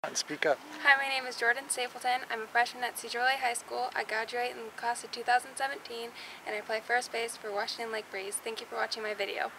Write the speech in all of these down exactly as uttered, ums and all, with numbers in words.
on, speak up. Hi, my name is Jordan Stapleton. I'm a freshman at Cedar Lake High School. I graduate in the class of two thousand seventeen, and I play first base for Washington Lake Breeze. Thank you for watching my video.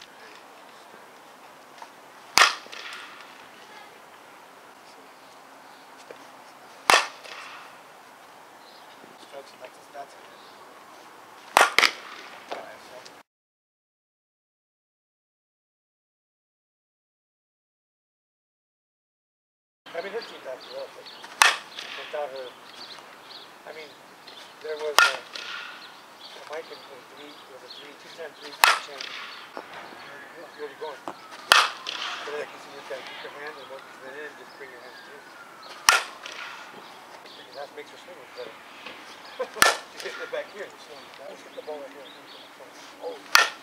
I mean, her team's after us, but without her, I mean, there was a, a Mike and was three, was a three, two ten, three, two ten. Where are you going? But like you see, you gotta keep your hand and once it's in, just bring your hands through. Because that makes her swing better. She's hitting it back here, she's swinging. Let's hit the ball right here. Oh.